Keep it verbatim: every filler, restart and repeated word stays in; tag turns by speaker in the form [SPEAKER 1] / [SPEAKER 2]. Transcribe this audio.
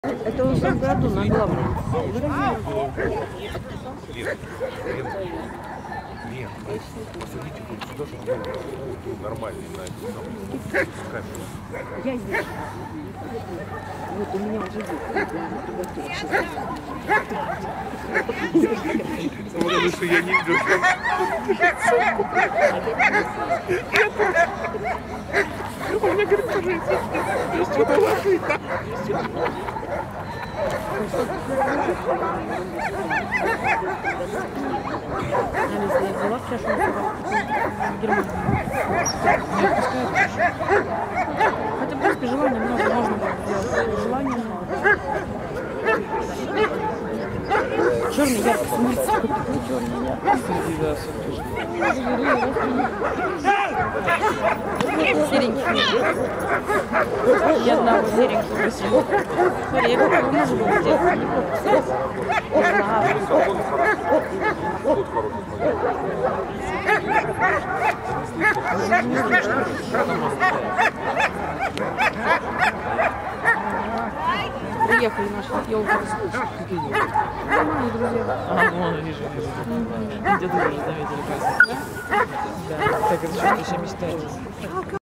[SPEAKER 1] Это в этом году на главном.
[SPEAKER 2] Лен, Лен, Лен, посадите вот сюда, чтобы был нормальный на камеру.
[SPEAKER 1] Я здесь. Вот у меня уже есть.
[SPEAKER 2] Потому что я не видел, что у меня, говорит, пожалуйста, есть что-то ложить.
[SPEAKER 1] Алиса, я взяла в чашу в Германию. Не отпускают больше. Хотя, в принципе, желания много, можно было сделать. Желания много. Черный яркий, смотрите, какой черный яркий. Серенький. Я одного серенького просила. Смотри, я как его мужу было сделать. Приехали наши елки. Нормальные друзья.
[SPEAKER 3] А, вон, вижу, вижу. Где-то уже заметили, кажется. Да, так это что-то еще мечтаете.